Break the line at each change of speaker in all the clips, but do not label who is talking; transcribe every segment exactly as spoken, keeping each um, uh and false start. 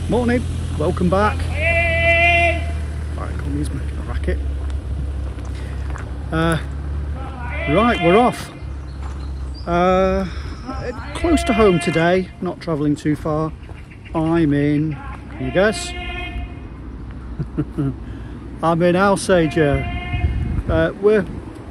Morning, welcome back. Right, Commy's making a racket. Uh, right, we're off. Uh, close to home today, not travelling too far. I'm in, can you guess? I'm in Alsager. Uh, we're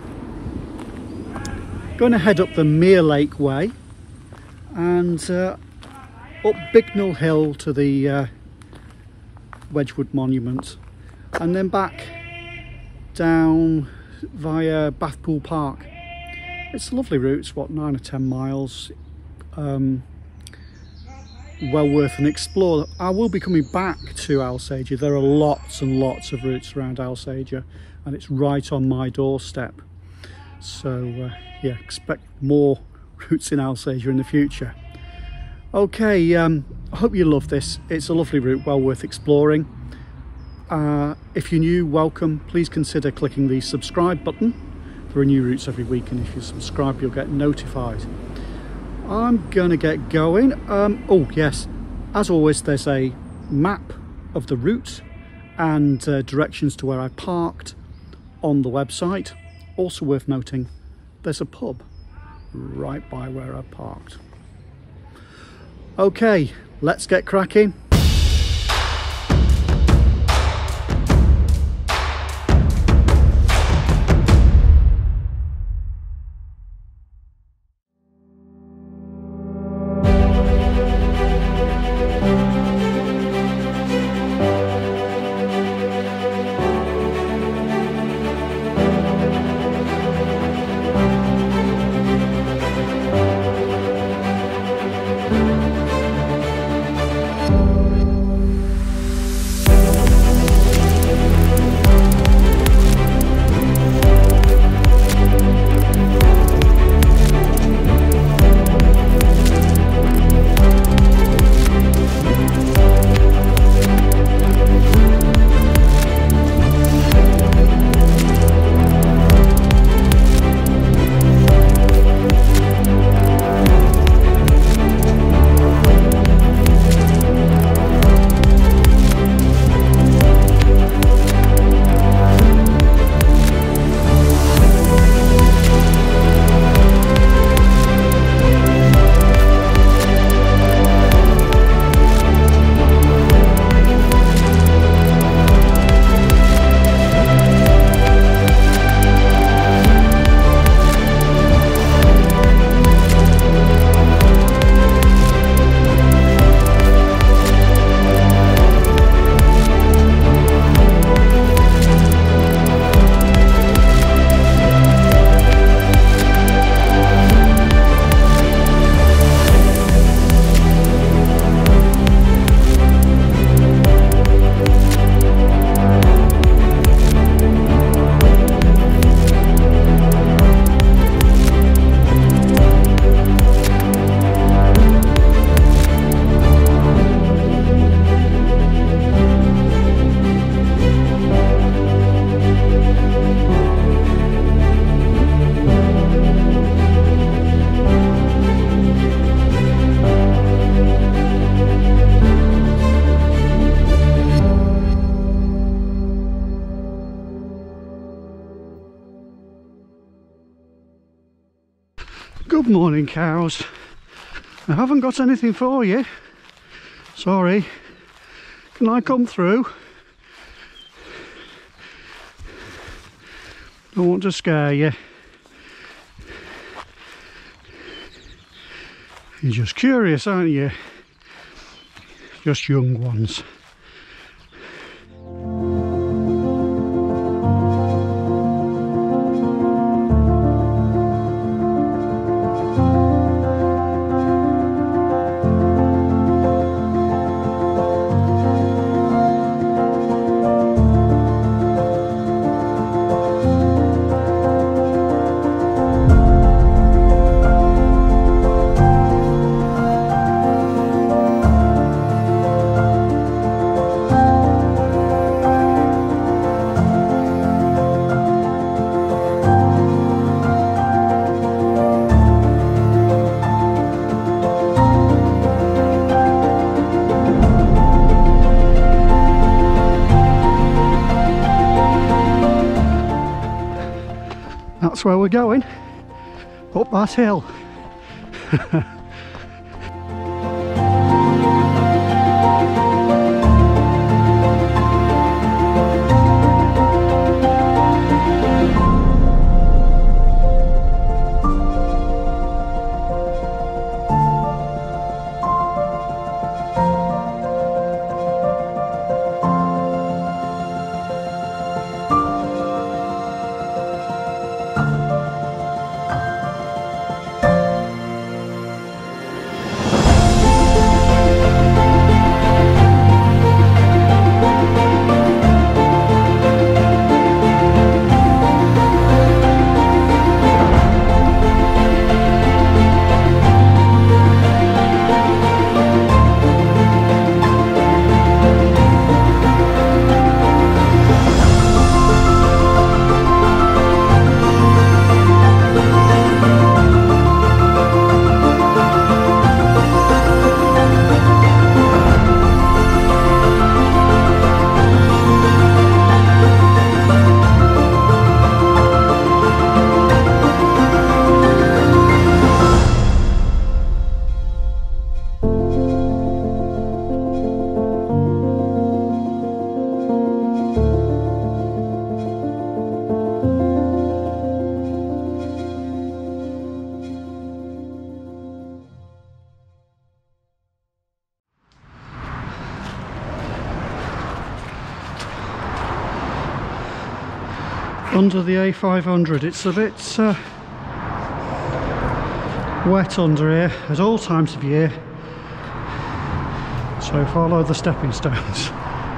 going to head up the Merelake Way and uh, up Bignall Hill to the uh, Wedgewood Monument, and then back down via Bathpool Park. It's a lovely route. It's what, nine or ten miles. Um, well worth an explore. I will be coming back to Alsager. There are lots and lots of routes around Alsager, and it's right on my doorstep. So uh, yeah, expect more routes in Alsager in the future. Okay, um, I hope you love this. It's a lovely route, well worth exploring. Uh, if you're new, welcome. Please consider clicking the subscribe button. There are new routes every week, and if you subscribe, you'll get notified. I'm gonna get going. Um, oh yes, as always, there's a map of the route and uh, directions to where I parked on the website. Also worth noting, there's a pub right by where I parked. Okay, let's get cracking. Good morning, cows. I haven't got anything for you. Sorry. Can I come through? Don't want to scare you. You're just curious, aren't you? Just young ones. that's where we're going, up that hill. Under the A five hundred, it's a bit uh, wet under here at all times of year, so follow the stepping stones.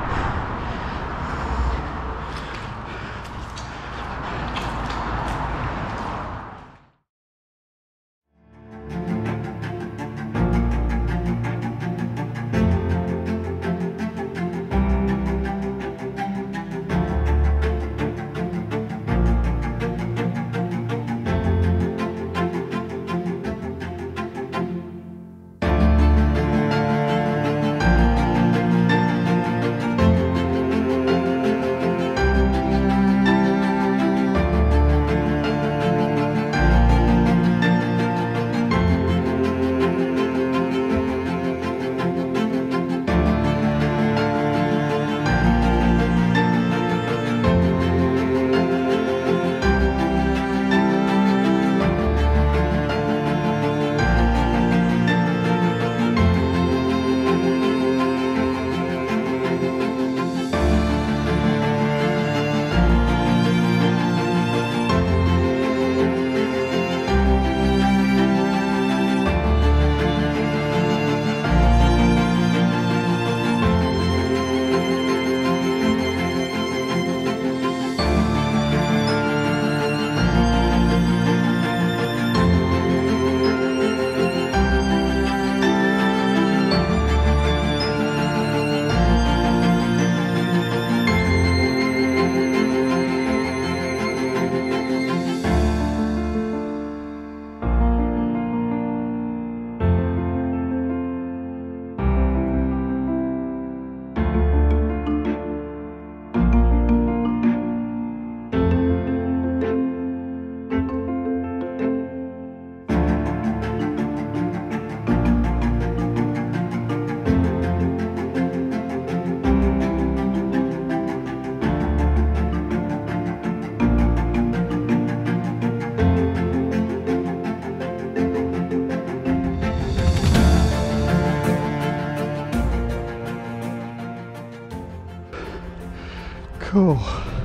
Cool.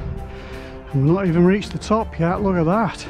And we've not even reached the top yet, look at that.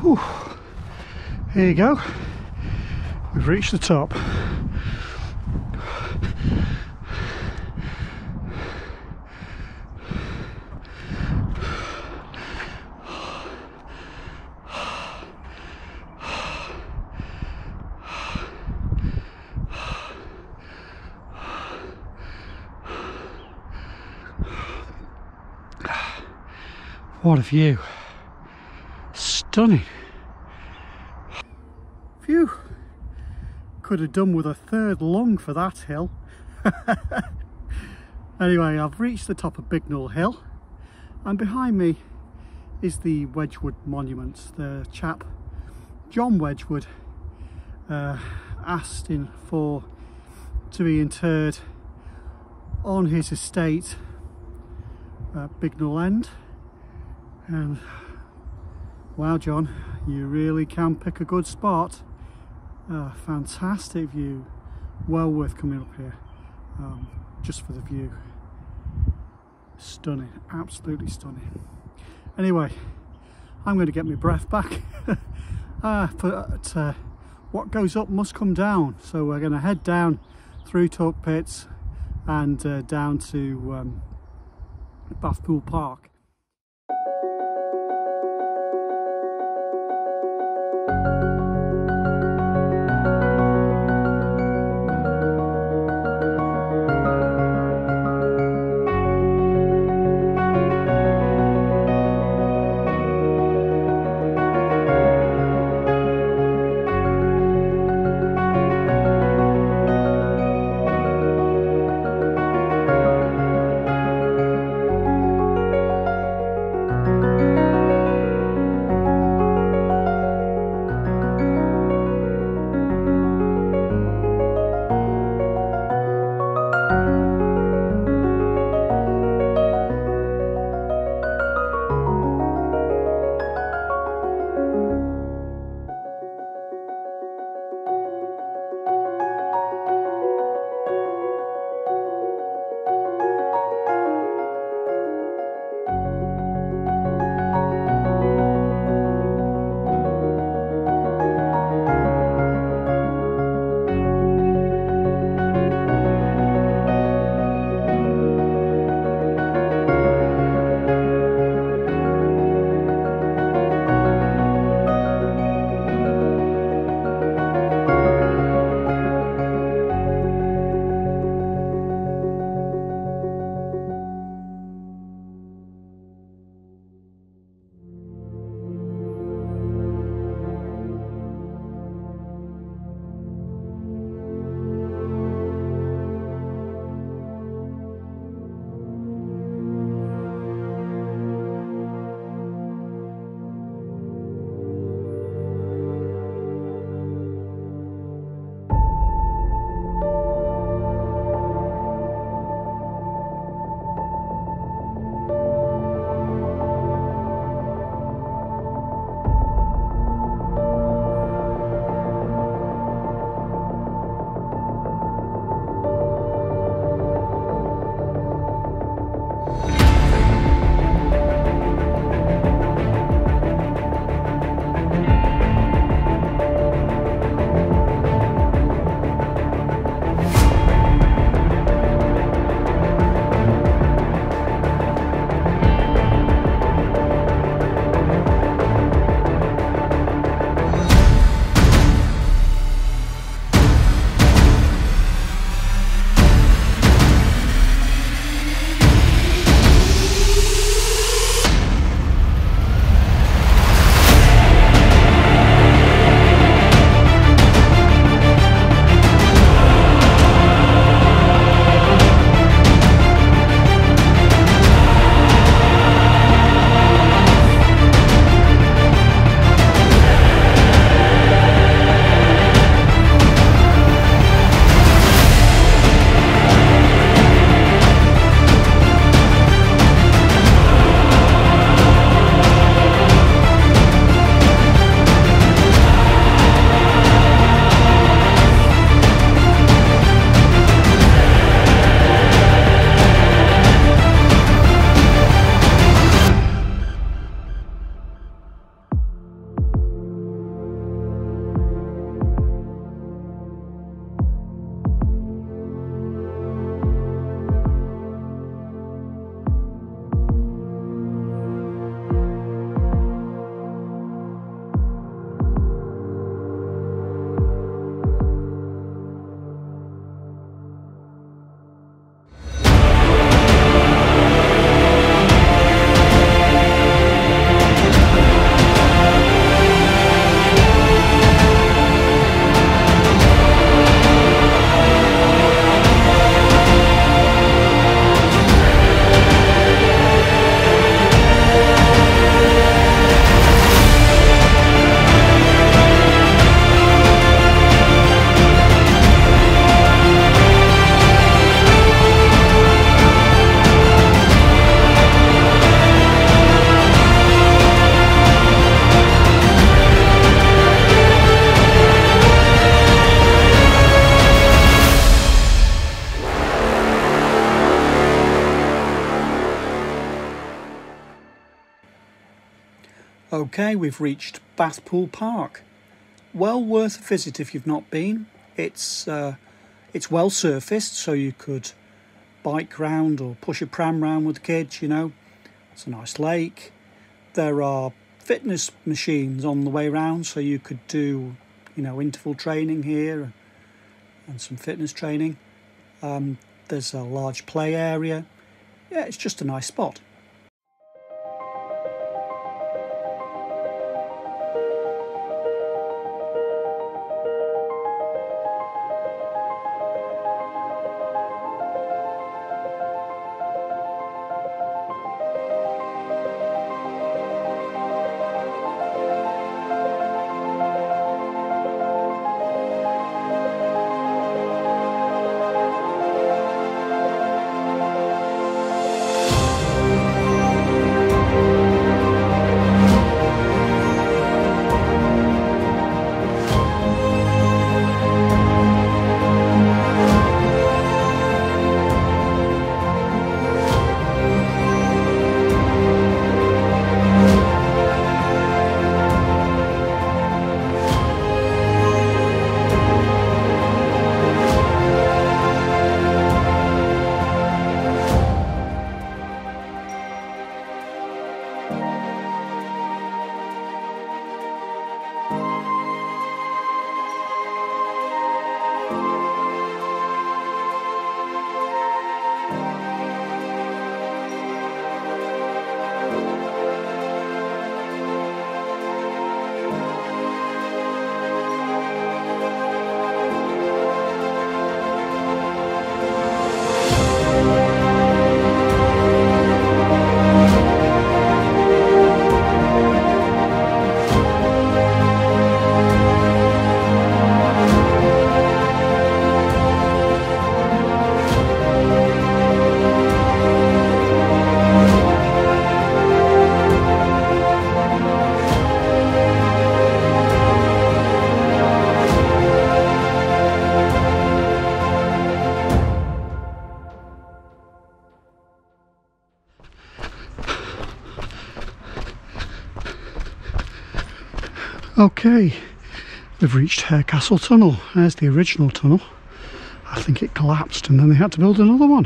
Whew. Here you go. We've reached the top. What a view. Stunning. Phew. Could have done with a third lung for that hill. Anyway, I've reached the top of Bignall Hill, and behind me is the Wedgewood Monument. The chap, John Wedgewood, uh, asked in for to be interred on his estate at Bignall End. And wow, John, you really can pick a good spot. Uh, fantastic view, well worth coming up here, um, just for the view. Stunning, absolutely stunning. Anyway, I'm going to get my breath back. uh, but uh, what goes up must come down, so we're going to head down through Talke Pits and uh, down to um, Bathpool Park. Okay, we've reached Bathpool Park. Well worth a visit if you've not been. It's uh, it's well surfaced, so you could bike round or push a pram round with the kids, you know. It's a nice lake. There are fitness machines on the way round, so you could do, you know, interval training here and some fitness training. Um, there's a large play area. Yeah, it's just a nice spot. Okay, we've reached Harecastle Tunnel. There's the original tunnel. I think it collapsed and then they had to build another one.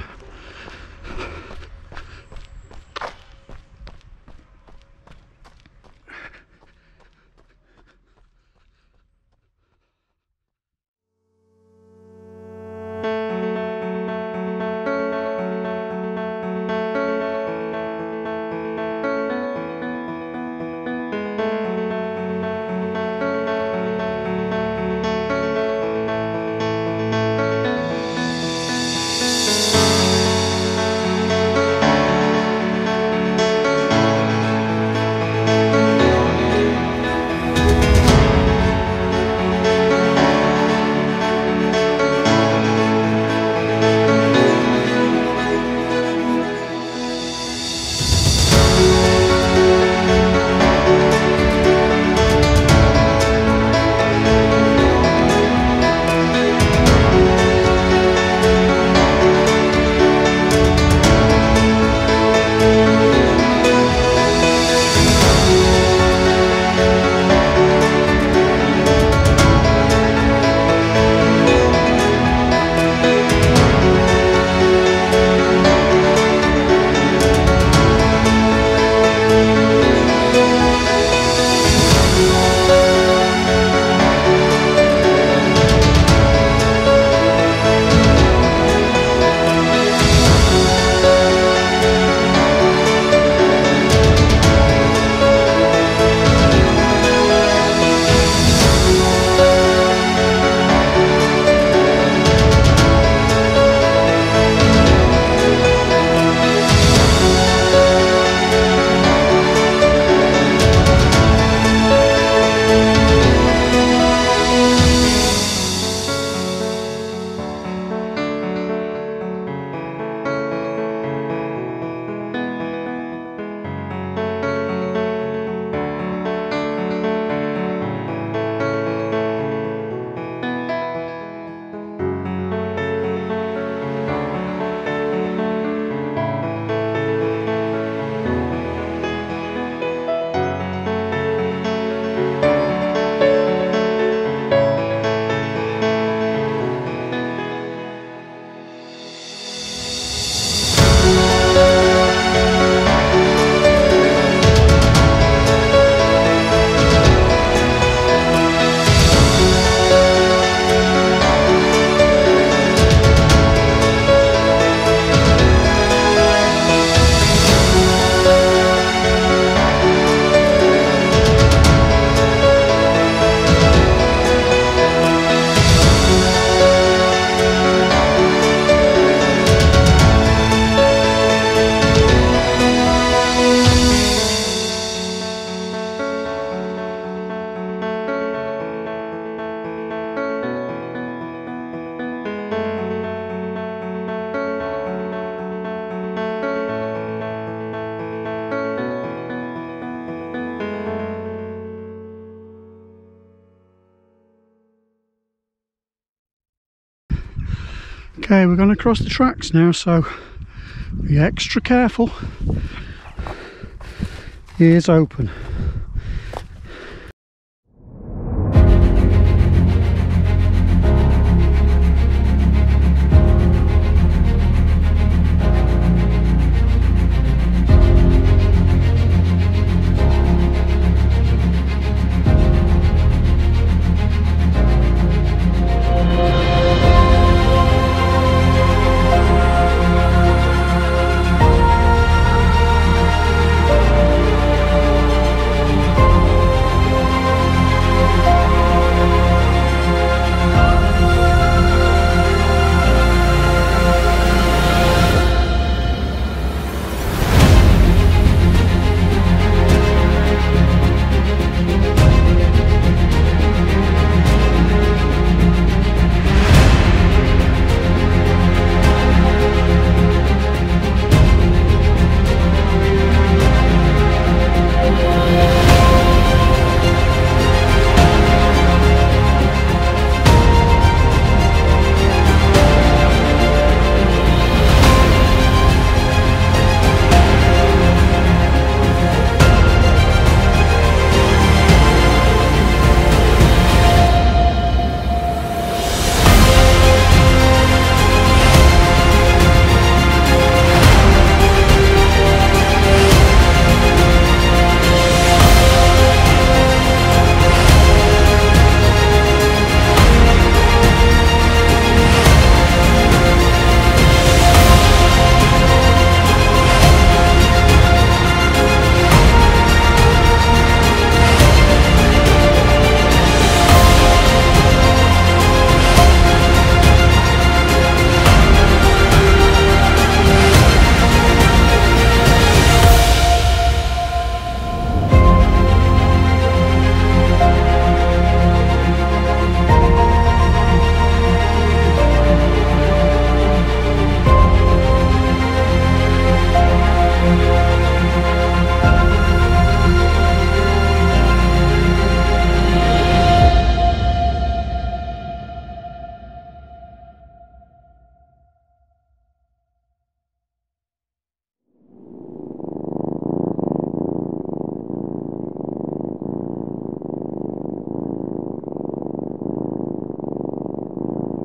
Okay, we're going to cross the tracks now, so be extra careful. Ears open.